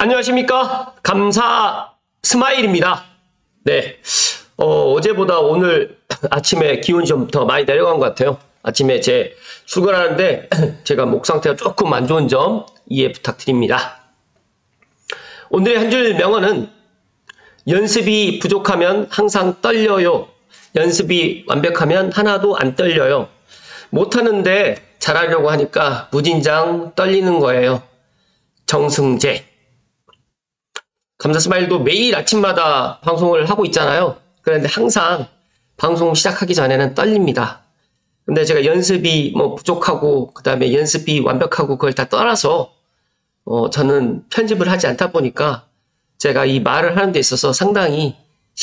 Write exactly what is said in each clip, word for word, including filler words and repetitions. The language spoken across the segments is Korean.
안녕하십니까? 감사 스마일입니다. 네, 어, 어제보다 오늘 아침에 기온이 좀 더 많이 내려간 것 같아요. 아침에 제 출근하는데 제가 목 상태가 조금 안 좋은 점 이해 부탁드립니다. 오늘의 한 줄 명언은 연습이 부족하면 항상 떨려요. 연습이 완벽하면 하나도 안 떨려요. 못하는데 잘하려고 하니까 무진장 떨리는 거예요. 정승재. 감사 스마일도 매일 아침마다 방송을 하고 있잖아요. 그런데 항상 방송 시작하기 전에는 떨립니다. 근데 제가 연습이 뭐 부족하고 그 다음에 연습이 완벽하고 그걸 다 떠나서 어 저는 편집을 하지 않다 보니까 제가 이 말을 하는 데 있어서 상당히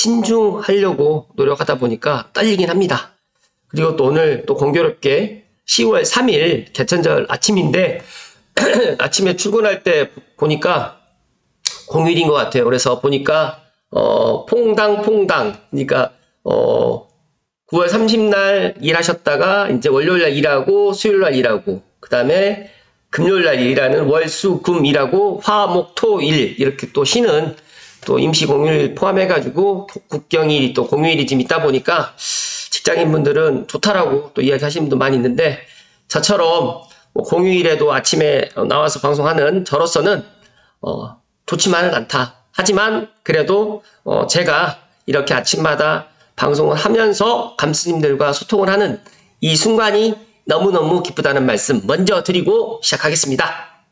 신중하려고 노력하다 보니까 떨리긴 합니다. 그리고 또 오늘 또 공교롭게 시월 삼일 개천절 아침인데 아침에 출근할 때 보니까 공휴일인 것 같아요. 그래서 보니까 어 퐁당퐁당 그러니까 어 구월 삼십날 일하셨다가 이제 월요일날 일하고 수요일날 일하고 그 다음에 금요일날 일하는 월수금 일하고 화목토일 이렇게 또 쉬는 또 임시 공휴일 포함해가지고 국경일이 또 공휴일이 좀 있다 보니까 직장인분들은 좋다라고 또 이야기하시는 분도 많이 있는데 저처럼 뭐 공휴일에도 아침에 나와서 방송하는 저로서는 어 좋지만은 않다. 하지만 그래도 어 제가 이렇게 아침마다 방송을 하면서 감스님들과 소통을 하는 이 순간이 너무너무 기쁘다는 말씀 먼저 드리고 시작하겠습니다.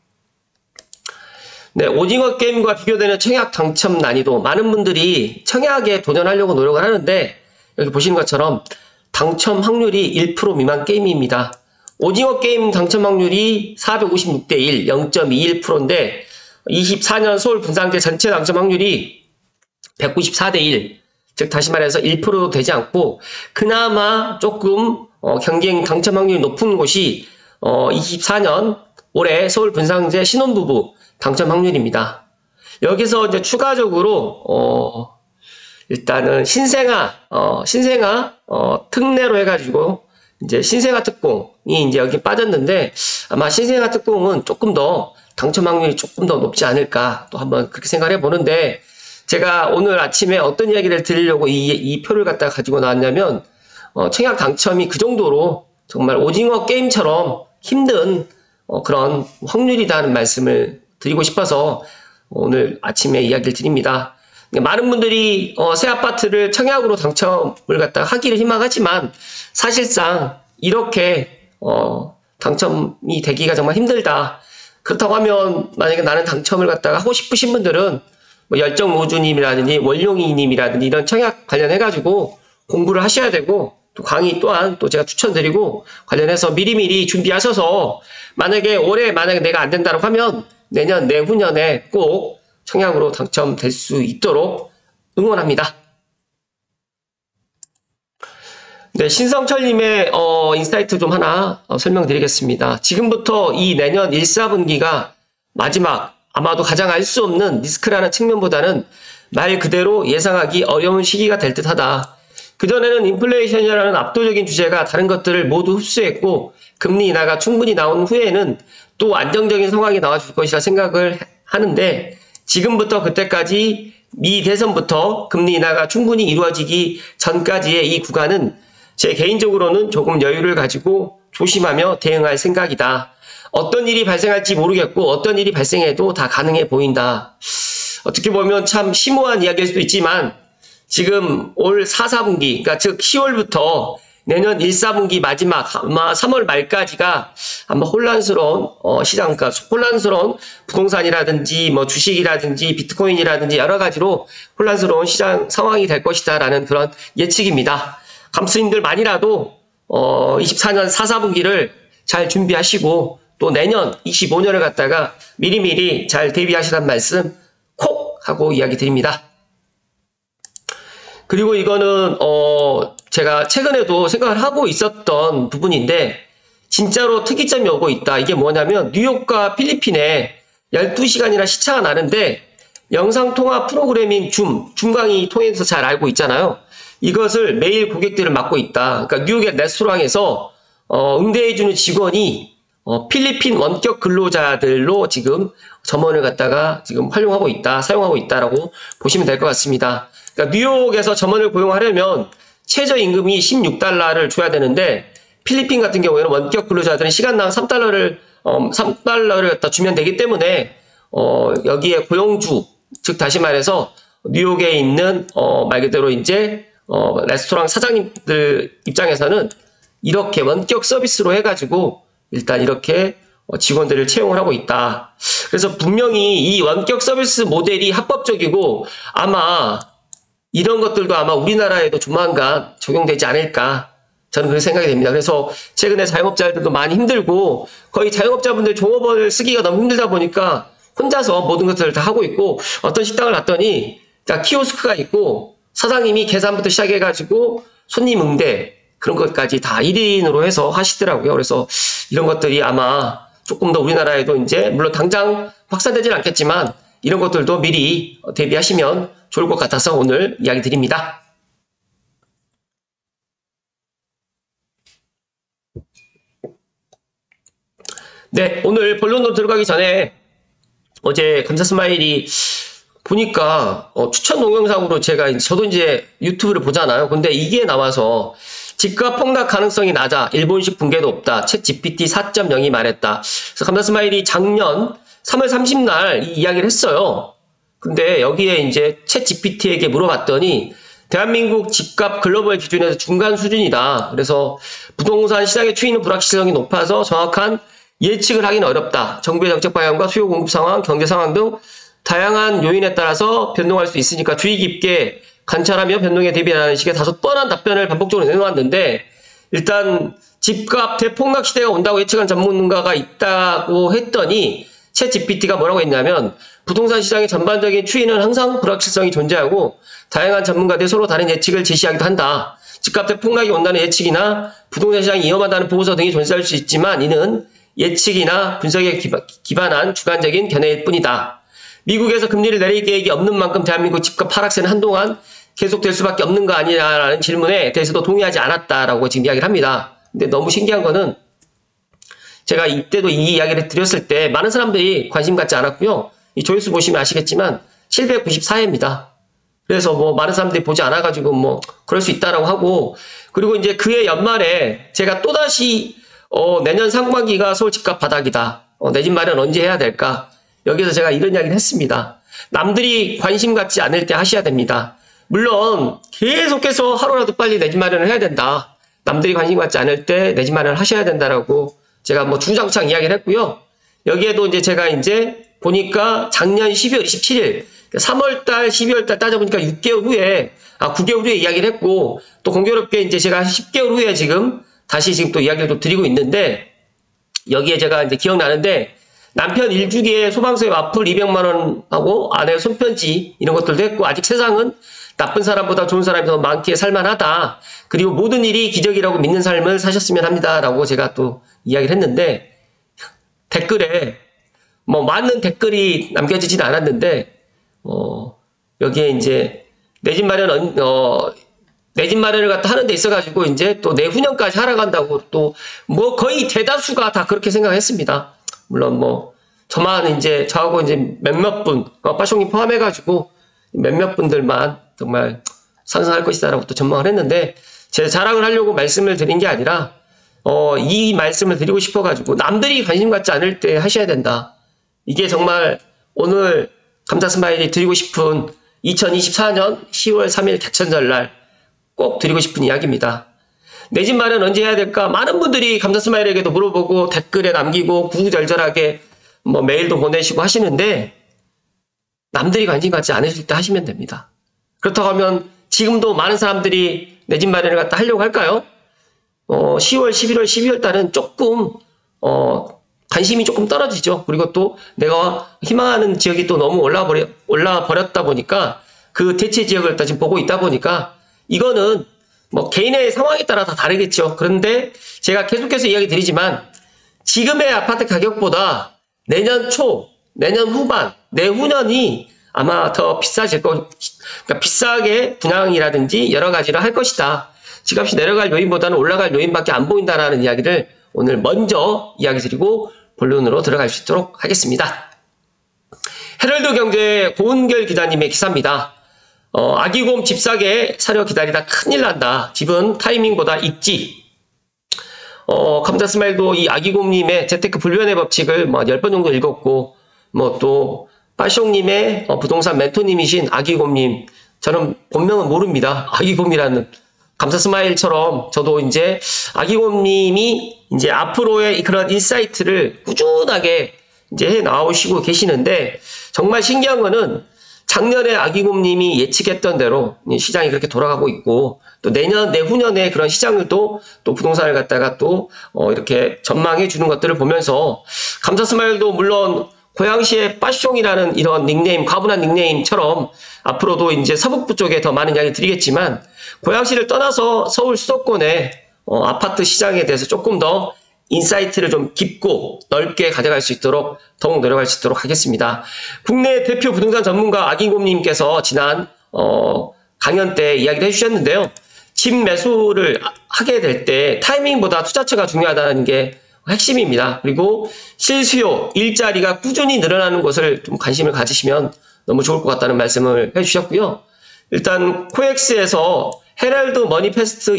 네, 오징어 게임과 비교되는 청약 당첨 난이도. 많은 분들이 청약에 도전하려고 노력을 하는데 여기 보시는 것처럼 당첨 확률이 일 퍼센트 미만 게임입니다. 오징어 게임 당첨 확률이 사백오십육 대 일, 영 점 이일 퍼센트인데 이십사년 서울 분상제 전체 당첨 확률이 백구십사 대 일, 즉 다시 말해서 일 퍼센트도 되지 않고 그나마 조금 어, 경쟁 당첨 확률이 높은 곳이 어, 이십사년 올해 서울 분상제 신혼부부 당첨 확률입니다. 여기서 이제 추가적으로 어, 일단은 신생아 어, 신생아 어, 특례로 해가지고 이제 신생아 특공이 이제 여기 빠졌는데 아마 신생아 특공은 조금 더 당첨 확률이 조금 더 높지 않을까 또 한번 그렇게 생각을 해보는데 제가 오늘 아침에 어떤 이야기를 드리려고 이, 이 표를 갖다가 가지고 나왔냐면 어, 청약 당첨이 그 정도로 정말 오징어 게임처럼 힘든 어, 그런 확률이라는 말씀을 드리고 싶어서 오늘 아침에 이야기를 드립니다. 많은 분들이 어, 새 아파트를 청약으로 당첨을 갖다가 하기를 희망하지만 사실상 이렇게 어, 당첨이 되기가 정말 힘들다. 그렇다고 하면 만약에 나는 당첨을 갖다가 하고 싶으신 분들은 뭐 열정우주님이라든지 원룡이님이라든지 이런 청약 관련해가지고 공부를 하셔야 되고 또 강의 또한 또 제가 추천드리고 관련해서 미리미리 준비하셔서 만약에 올해 만약에 내가 안 된다고 하면 내년 내후년에 꼭 청약으로 당첨될 수 있도록 응원합니다. 네, 신성철님의 어, 인사이트 좀 하나 어, 설명드리겠습니다. 지금부터 이 내년 일, 사분기가 마지막 아마도 가장 알 수 없는 리스크라는 측면보다는 말 그대로 예상하기 어려운 시기가 될 듯하다. 그전에는 인플레이션이라는 압도적인 주제가 다른 것들을 모두 흡수했고 금리 인하가 충분히 나온 후에는 또 안정적인 상황이 나와줄 것이라 생각을 하는데 지금부터 그때까지 미 대선부터 금리 인하가 충분히 이루어지기 전까지의 이 구간은 제 개인적으로는 조금 여유를 가지고 조심하며 대응할 생각이다. 어떤 일이 발생할지 모르겠고 어떤 일이 발생해도 다 가능해 보인다. 어떻게 보면 참 심오한 이야기일 수도 있지만 지금 올 사, 사분기 그러니까 즉 시월부터 내년 일, 사분기 마지막 아마 삼월 말까지가 아마 혼란스러운 어, 시장, 그러니까 혼란스러운 부동산이라든지 뭐 주식이라든지 비트코인이라든지 여러 가지로 혼란스러운 시장 상황이 될 것이다라는 그런 예측입니다. 감스님들만이라도 어, 이십사년 사, 사분기를 잘 준비하시고 또 내년 이십오년을 갖다가 미리미리 잘 대비하시란 말씀 콕 하고 이야기 드립니다. 그리고 이거는 어 제가 최근에도 생각을 하고 있었던 부분인데 진짜로 특이점이 오고 있다. 이게 뭐냐면 뉴욕과 필리핀에 열두 시간이나 시차가 나는데 영상통화 프로그래밍 줌, 줌 강의 통해서 잘 알고 있잖아요. 이것을 매일 고객들을 맡고 있다. 그러니까 뉴욕의 레스토랑에서 어, 응대해주는 직원이 어, 필리핀 원격 근로자들로 지금 점원을 갖다가 지금 활용하고 있다, 사용하고 있다라고 보시면 될 것 같습니다. 그러니까 뉴욕에서 점원을 고용하려면 최저임금이 십육 달러를 줘야 되는데 필리핀 같은 경우에는 원격 근로자들은 시간당 삼 달러를 어, 삼 달러를 갖다 주면 되기 때문에 어, 여기에 고용주, 즉 다시 말해서 뉴욕에 있는 어, 말 그대로 이제 어, 레스토랑 사장님들 입장에서는 이렇게 원격 서비스로 해가지고 일단 이렇게 직원들을 채용을 하고 있다. 그래서 분명히 이 원격 서비스 모델이 합법적이고 아마 이런 것들도 아마 우리나라에도 조만간 적용되지 않을까, 저는 그렇게 생각이 됩니다. 그래서 최근에 자영업자들도 많이 힘들고 거의 자영업자분들 종업원을 쓰기가 너무 힘들다 보니까 혼자서 모든 것들을 다 하고 있고, 어떤 식당을 갔더니 키오스크가 있고 사장님이 계산부터 시작해가지고 손님 응대 그런 것까지 다 일 인으로 해서 하시더라고요. 그래서 이런 것들이 아마 조금 더 우리나라에도 이제 물론 당장 확산되지는 않겠지만 이런 것들도 미리 대비하시면 좋을 것 같아서 오늘 이야기 드립니다. 네, 오늘 본론으로 들어가기 전에 어제 감사 스마일이 보니까 어, 추천 동영상으로 제가 저도 이제 유튜브를 보잖아요. 근데 이게 나와서 집값 폭락 가능성이 낮아 일본식 붕괴도 없다. 챗 지피티 사 점 영이 말했다. 그래서 감사 스마일이 작년 삼월 삼십 날 이 이야기를 했어요. 근데 여기에 이제 챗 지피티에게 물어봤더니 대한민국 집값 글로벌 기준에서 중간 수준이다. 그래서 부동산 시장의 추이는 불확실성이 높아서 정확한 예측을 하기는 어렵다. 정부의 정책 방향과 수요 공급 상황, 경제 상황 등 다양한 요인에 따라서 변동할 수 있으니까 주의 깊게 관찰하며 변동에 대비하는 식의 다소 뻔한 답변을 반복적으로 내놓았는데, 일단 집값 대폭락 시대가 온다고 예측한 전문가가 있다고 했더니 챗 지피티가 뭐라고 했냐면 부동산 시장의 전반적인 추이는 항상 불확실성이 존재하고 다양한 전문가들이 서로 다른 예측을 제시하기도 한다. 집값 대폭락이 온다는 예측이나 부동산 시장이 위험하다는 보고서 등이 존재할 수 있지만 이는 예측이나 분석에 기반한 주관적인 견해일 뿐이다. 미국에서 금리를 내릴 계획이 없는 만큼 대한민국 집값 하락세는 한동안 계속될 수밖에 없는 거 아니냐라는 질문에 대해서도 동의하지 않았다라고 지금 이야기를 합니다. 근데 너무 신기한 거는 제가 이때도 이 이야기를 드렸을 때 많은 사람들이 관심 갖지 않았고요. 이 조회수 보시면 아시겠지만 칠백구십사 회입니다. 그래서 뭐 많은 사람들이 보지 않아가지고 뭐 그럴 수 있다라고 하고, 그리고 이제 그해 연말에 제가 또다시 어, 내년 상반기가 서울 집값 바닥이다. 어, 내 집 마련 언제 해야 될까? 여기서 제가 이런 이야기를 했습니다. 남들이 관심 갖지 않을 때 하셔야 됩니다. 물론 계속해서 하루라도 빨리 내 집 마련을 해야 된다. 남들이 관심 갖지 않을 때 내 집 마련을 하셔야 된다라고 제가 뭐 주장창 이야기를 했고요. 여기에도 이제 제가 이제 보니까 작년 십이월 이십칠일, 삼월달, 십이월달 따져보니까 육 개월 후에, 아, 구 개월 후에 이야기를 했고, 또 공교롭게 이제 제가 십 개월 후에 지금 다시 지금 또 이야기를 또 드리고 있는데, 여기에 제가 이제 기억나는데, 남편 일주기에 소방서에 와플 이백만 원하고 아내 손편지 이런 것들도 했고, 아직 세상은 나쁜 사람보다 좋은 사람이 더 많기에 살만하다. 그리고 모든 일이 기적이라고 믿는 삶을 사셨으면 합니다. 라고 제가 또 이야기를 했는데, 댓글에 뭐 많은 댓글이 남겨지진 않았는데, 어, 여기에 이제 내 집 마련, 어, 내 집 마련을 갖다 하는 데 있어가지고 이제 또 내후년까지 하러 간다고 또 뭐 거의 대다수가 다 그렇게 생각했습니다. 물론 뭐 저만 이제 저하고 이제 몇몇 분, 어, 빠숑이 포함해가지고 몇몇 분들만 정말 상승할 것이다라고 또 전망을 했는데, 제 자랑을 하려고 말씀을 드린 게 아니라 어, 이 말씀을 드리고 싶어가지고 남들이 관심 갖지 않을 때 하셔야 된다. 이게 정말 오늘 감사 스마일이 드리고 싶은 이천이십사년 시월 삼일 개천절날 꼭 드리고 싶은 이야기입니다. 내 집 마련 언제 해야 될까? 많은 분들이 감사 스마일에게도 물어보고 댓글에 남기고 구구절절하게 뭐 메일도 보내시고 하시는데, 남들이 관심 갖지 않으실 때 하시면 됩니다. 그렇다고 하면 지금도 많은 사람들이 내 집 마련을 갖다 하려고 할까요? 어, 시월, 십일월, 십이월 달은 조금 어, 관심이 조금 떨어지죠. 그리고 또 내가 희망하는 지역이 또 너무 올라와 버려, 올라와 버렸다 보니까 그 대체 지역을 다 지금 보고 있다 보니까 이거는 뭐 개인의 상황에 따라 다 다르겠죠. 그런데 제가 계속해서 이야기 드리지만 지금의 아파트 가격보다 내년 초, 내년 후반, 내후년이 아마 더 비싸질 거, 그러니까 비싸게 분양이라든지 여러 가지를 할 것이다. 집값이 내려갈 요인보다는 올라갈 요인밖에 안 보인다라는 이야기를 오늘 먼저 이야기 드리고 본론으로 들어갈 수 있도록 하겠습니다. 헤럴드 경제 고은결 기자님의 기사입니다. 어, 아기곰 집 사게 사려 기다리다 큰일 난다. 집은 타이밍보다 입지. 어, 감자스마일도 이 아기곰님의 재테크 불변의 법칙을 뭐 열 번 정도 읽었고, 뭐 또, 빠숑님의 어, 부동산 멘토님이신 아기곰님, 저는 본명은 모릅니다. 아기곰이라는. 감자스마일처럼 저도 이제 아기곰님이 이제 앞으로의 그런 인사이트를 꾸준하게 이제 해 나오시고 계시는데, 정말 신기한 거는 작년에 아기곰님이 예측했던 대로 시장이 그렇게 돌아가고 있고, 또 내년, 내후년에 그런 시장을 또, 또 부동산을 갖다가 또, 어, 이렇게 전망해 주는 것들을 보면서, 감자스마일도 물론 고양시의 빠숑이라는 이런 닉네임, 과분한 닉네임처럼 앞으로도 이제 서북부 쪽에 더 많은 이야기 드리겠지만, 고양시를 떠나서 서울 수도권의 어, 아파트 시장에 대해서 조금 더 인사이트를 좀 깊고 넓게 가져갈 수 있도록 더욱 노력할 수 있도록 하겠습니다. 국내 대표 부동산 전문가 아기곰님께서 지난 어, 강연 때 이야기를 해주셨는데요. 집 매수를 하게 될 때 타이밍보다 투자처가 중요하다는 게 핵심입니다. 그리고 실수요, 일자리가 꾸준히 늘어나는 것을 좀 관심을 가지시면 너무 좋을 것 같다는 말씀을 해주셨고요. 일단 코엑스에서 헤럴드 머니페스트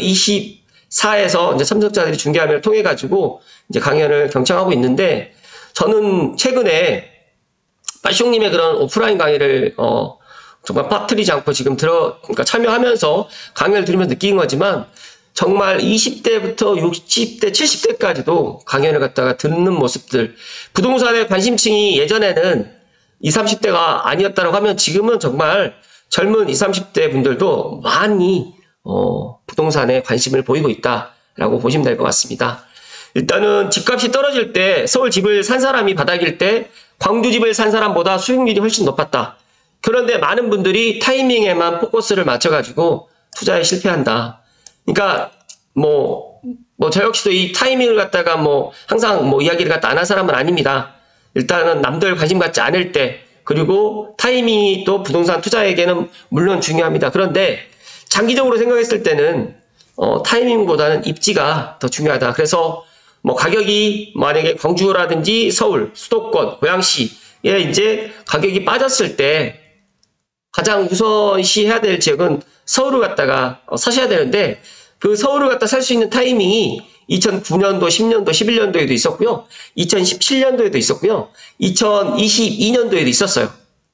이십사에서 이제 참석자들이 중계화면을 통해 가지고 이제 강연을 경청하고 있는데, 저는 최근에 빠숑님의 그런 오프라인 강의를 어 정말 빠뜨리지 않고 지금 들어 그러니까 참여하면서 강연을 들으면서 느낀 거지만, 정말 이십 대부터 육십 대, 칠십 대까지도 강연을 갖다가 듣는 모습들, 부동산의 관심층이 예전에는 이십, 삼십 대가 아니었다고 하면 지금은 정말 젊은 이십, 삼십 대 분들도 많이 어, 부동산에 관심을 보이고 있다라고 보시면 될 것 같습니다. 일단은 집값이 떨어질 때 서울 집을 산 사람이 바닥일 때 광주 집을 산 사람보다 수익률이 훨씬 높았다. 그런데 많은 분들이 타이밍에만 포커스를 맞춰가지고 투자에 실패한다. 그러니까 뭐, 뭐 저 역시도 이 타이밍을 갖다가 뭐 항상 뭐 이야기를 갖다 안 한 사람은 아닙니다. 일단은 남들 관심 갖지 않을 때, 그리고 타이밍이 또 부동산 투자에게는 물론 중요합니다. 그런데 장기적으로 생각했을 때는 어, 타이밍보다는 입지가 더 중요하다. 그래서 뭐 가격이 만약에 광주라든지 서울, 수도권, 고양시에 이제 가격이 빠졌을 때 가장 우선시 해야 될 지역은 서울을 갖다가 어, 사셔야 되는데, 그 서울을 갖다 살 수 있는 타이밍이 이천구 년도, 십 년도, 십일 년도에도 있었고요. 이천십칠 년도에도 있었고요. 이천이십이 년도에도 있었어요.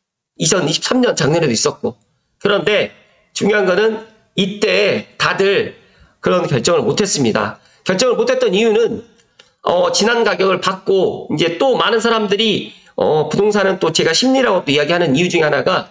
이천이십삼 년 작년에도 있었고. 그런데 중요한 거는 이때 다들 그런 결정을 못했습니다. 결정을 못했던 이유는 어, 지난 가격을 받고 이제 또 많은 사람들이 어, 부동산은 또 제가 심리라고 또 이야기하는 이유 중에 하나가,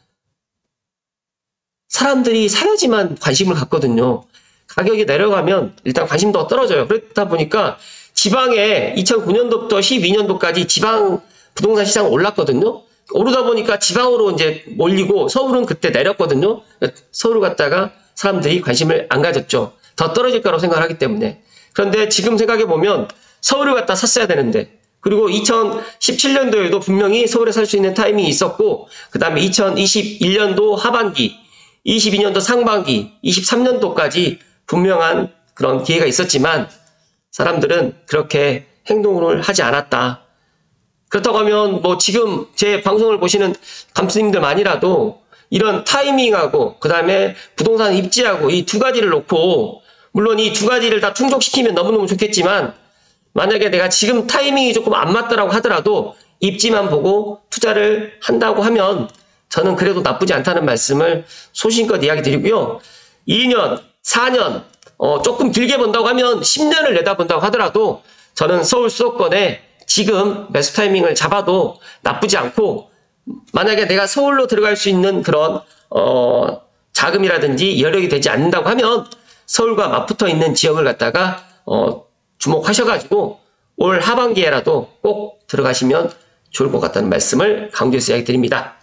사람들이 사야지만 관심을 갖거든요. 가격이 내려가면 일단 관심도가 떨어져요. 그렇다 보니까 지방에 이천구 년도부터 십이 년도까지 지방 부동산 시장 올랐거든요. 오르다 보니까 지방으로 이제 몰리고 서울은 그때 내렸거든요. 서울을 갖다가 사람들이 관심을 안 가졌죠. 더 떨어질 거라고 생각을 하기 때문에. 그런데 지금 생각해 보면 서울을 갖다 샀어야 되는데, 그리고 이천십칠 년도에도 분명히 서울에 살 수 있는 타이밍이 있었고, 그 다음에 이천이십일 년도 하반기, 이십이 년도 상반기, 이십삼 년도까지 분명한 그런 기회가 있었지만 사람들은 그렇게 행동을 하지 않았다. 그렇다고 하면 뭐 지금 제 방송을 보시는 감수님들만이라도 이런 타이밍하고 그 다음에 부동산 입지하고 이 두 가지를 놓고, 물론 이 두 가지를 다 충족시키면 너무너무 좋겠지만, 만약에 내가 지금 타이밍이 조금 안 맞더라고 하더라도 입지만 보고 투자를 한다고 하면 저는 그래도 나쁘지 않다는 말씀을 소신껏 이야기 드리고요. 이 년, 사 년, 어, 조금 길게 본다고 하면 십 년을 내다본다고 하더라도 저는 서울 수도권에 지금 매수 타이밍을 잡아도 나쁘지 않고, 만약에 내가 서울로 들어갈 수 있는 그런 어, 자금이라든지 여력이 되지 않는다고 하면 서울과 맞붙어 있는 지역을 갖다가 어, 주목하셔가지고 올 하반기에라도 꼭 들어가시면 좋을 것 같다는 말씀을 강조해서 이야기 드립니다.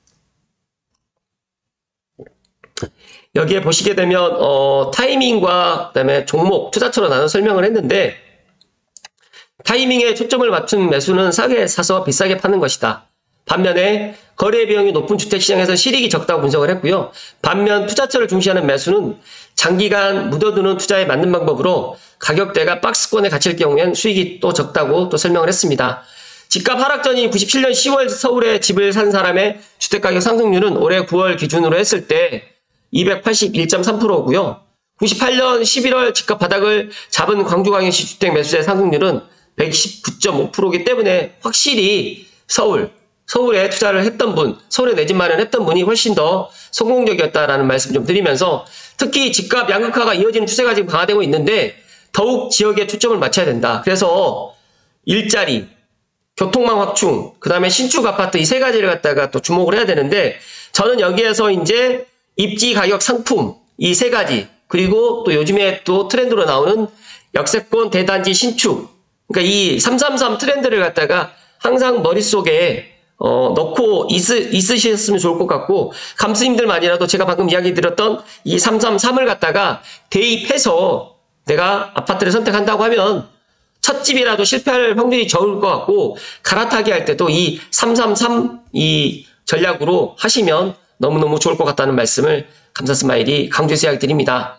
여기에 보시게 되면 어, 타이밍과 그다음에 종목, 투자처로 나눠 설명을 했는데, 타이밍에 초점을 맞춘 매수는 싸게 사서 비싸게 파는 것이다. 반면에 거래 비용이 높은 주택시장에서 실익이 적다고 분석을 했고요. 반면 투자처를 중시하는 매수는 장기간 묻어두는 투자에 맞는 방법으로 가격대가 박스권에 갇힐 경우엔 수익이 또 적다고 또 설명을 했습니다. 집값 하락 전인 구십칠 년 시월 서울에 집을 산 사람의 주택가격 상승률은 올해 구월 기준으로 했을 때 이백팔십일 점 삼 퍼센트고요. 구십팔 년 십일월 집값 바닥을 잡은 광주광역시 주택 매수세 상승률은 백십구 점 오 퍼센트이기 때문에 확실히 서울, 서울에 투자를 했던 분, 서울에 내 집 마련했던 분이 훨씬 더 성공적이었다라는 말씀 좀 드리면서 특히 집값 양극화가 이어지는 추세가 지금 강화되고 있는데 더욱 지역에 초점을 맞춰야 된다. 그래서 일자리, 교통망 확충, 그 다음에 신축 아파트 이 세 가지를 갖다가 또 주목을 해야 되는데 저는 여기에서 이제 입지 가격 상품 이 세 가지 그리고 또 요즘에 또 트렌드로 나오는 역세권 대단지 신축 그러니까 이 삼삼삼 트렌드를 갖다가 항상 머릿속에 어, 넣고 있, 있으셨으면 좋을 것 같고 감스님들만이라도 제가 방금 이야기 드렸던 이 삼삼삼을 갖다가 대입해서 내가 아파트를 선택한다고 하면 첫 집이라도 실패할 확률이 적을 것 같고 갈아타기 할 때도 이 삼삼삼 이 전략으로 하시면 너무너무 좋을 것 같다는 말씀을 감사스마일이 강조해서 이야기 드립니다.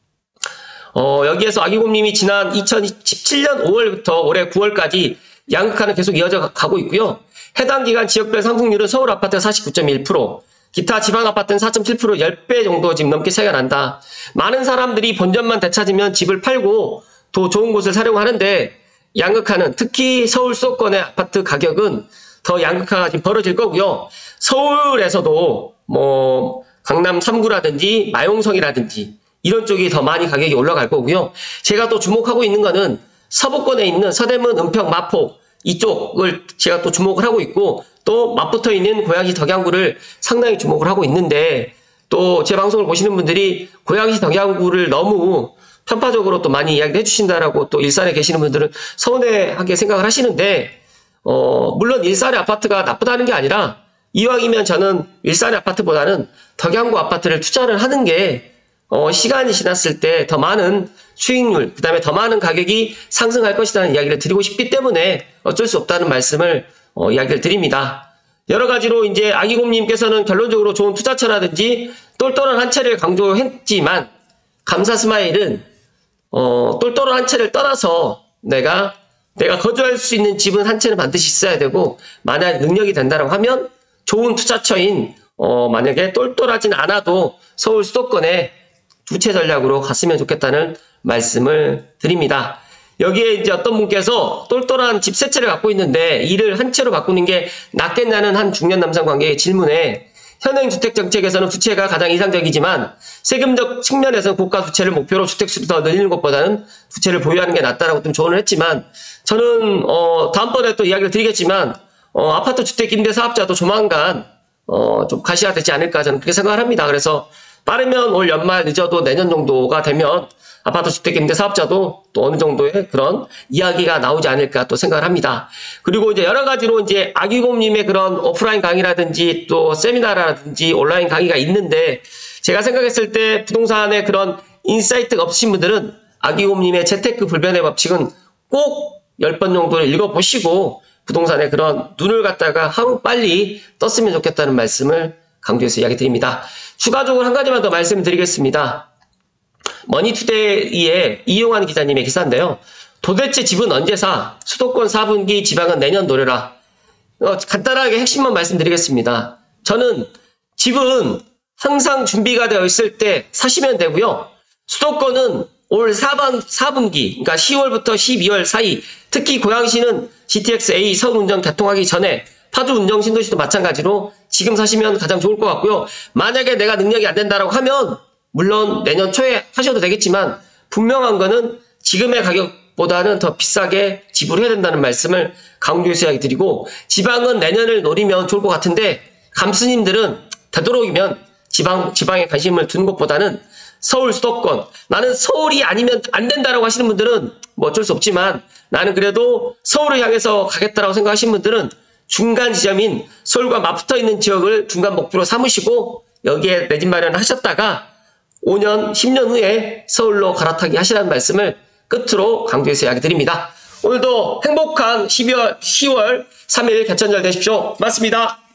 어, 여기에서 아기곰님이 지난 이천십칠 년 오월부터 올해 구월까지 양극화는 계속 이어져 가고 있고요. 해당 기간 지역별 상승률은 서울 아파트가 사십구 점 일 퍼센트, 기타 지방 아파트는 사 점 칠 퍼센트, 십 배 정도 지금 넘게 차이가 난다. 많은 사람들이 본전만 되찾으면 집을 팔고 더 좋은 곳을 사려고 하는데 양극화는 특히 서울 수도권의 아파트 가격은 더 양극화가 지금 벌어질 거고요. 서울에서도 뭐 강남 삼 구라든지 마용성이라든지 이런 쪽이 더 많이 가격이 올라갈 거고요. 제가 또 주목하고 있는 거는 서부권에 있는 서대문, 은평, 마포 이쪽을 제가 또 주목을 하고 있고 또 맞붙어 있는 고양시 덕양구를 상당히 주목을 하고 있는데 또 제 방송을 보시는 분들이 고양시 덕양구를 너무 편파적으로 또 많이 이야기를 해주신다라고 또 일산에 계시는 분들은 서운해하게 생각을 하시는데 어 물론 일산의 아파트가 나쁘다는 게 아니라 이왕이면 저는 일산의 아파트보다는 덕양구 아파트를 투자를 하는 게 어, 시간이 지났을 때 더 많은 수익률, 그 다음에 더 많은 가격이 상승할 것이라는 이야기를 드리고 싶기 때문에 어쩔 수 없다는 말씀을 어, 이야기를 드립니다. 여러 가지로 이제 아기곰님께서는 결론적으로 좋은 투자처라든지 똘똘한 한 채를 강조했지만 감사스마일은 어, 똘똘한 한 채를 떠나서 내가 내가 거주할 수 있는 집은 한 채는 반드시 있어야 되고 만약 능력이 된다고 하면 좋은 투자처인 어, 만약에 똘똘하진 않아도 서울 수도권에 두 채 전략으로 갔으면 좋겠다는 말씀을 드립니다. 여기에 이제 어떤 분께서 똘똘한 집 세 채를 갖고 있는데 이를 한 채로 바꾸는 게 낫겠냐는 한 중년 남성 관계의 질문에 현행 주택정책에서는 두 채가 가장 이상적이지만 세금적 측면에서는 고가 두 채를 목표로 주택수를 더 늘리는 것보다는 두 채를 보유하는 게 낫다라고 좀 조언을 했지만 저는 어 다음번에 또 이야기를 드리겠지만 어 아파트 주택 임대 사업자도 조만간 어 좀 가시가 되지 않을까 저는 그렇게 생각을 합니다. 그래서 빠르면 올 연말 늦어도 내년 정도가 되면 아파트 주택 임대 사업자도 또 어느 정도의 그런 이야기가 나오지 않을까 또 생각을 합니다. 그리고 이제 여러 가지로 이제 아기곰님의 그런 오프라인 강의라든지 또 세미나라든지 온라인 강의가 있는데 제가 생각했을 때 부동산의 그런 인사이트가 없으신 분들은 아기곰님의 재테크 불변의 법칙은 꼭 십 번 정도를 읽어보시고 부동산의 그런 눈을 갖다가 하루 빨리 떴으면 좋겠다는 말씀을 강조해서 이야기 드립니다. 추가적으로 한 가지만 더 말씀드리겠습니다. 머니투데이의 이용환 기자님의 기사인데요. 도대체 집은 언제 사? 수도권 사 분기, 지방은 내년 노려라. 어, 간단하게 핵심만 말씀드리겠습니다. 저는 집은 항상 준비가 되어 있을 때 사시면 되고요. 수도권은 올 사 분기, 그러니까 시월부터 십이월 사이, 특히 고양시는 지티엑스 A 선 운전 개통하기 전에 파주 운정 신도시도 마찬가지로 지금 사시면 가장 좋을 것 같고요. 만약에 내가 능력이 안 된다라고 하면 물론 내년 초에 하셔도 되겠지만 분명한 거는 지금의 가격보다는 더 비싸게 지불해야 된다는 말씀을 강조해서 이야기 드리고 지방은 내년을 노리면 좋을 것 같은데 감스님들은 되도록이면 지방, 지방에 관심을 두는 것보다는 서울 수도권 나는 서울이 아니면 안 된다라고 하시는 분들은 뭐 어쩔 수 없지만 나는 그래도 서울을 향해서 가겠다라고 생각하시는 분들은 중간 지점인 서울과 맞붙어 있는 지역을 중간 목표로 삼으시고 여기에 내 집 마련하셨다가 오 년, 십 년 후에 서울로 갈아타기 하시라는 말씀을 끝으로 강조해서 이야기 드립니다. 오늘도 행복한 십이월, 시월 삼 일 개천절 되십시오. 맞습니다.